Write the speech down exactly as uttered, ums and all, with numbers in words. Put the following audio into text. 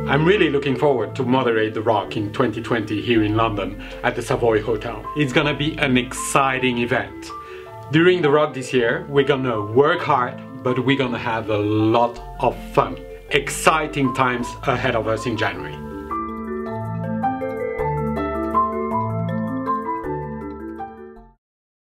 I'm really looking forward to moderate the R O C in twenty twenty here in London at the Savoy Hotel. It's gonna be an exciting event. During the R O C this year, we're gonna work hard, but we're gonna have a lot of fun. Exciting times ahead of us in January.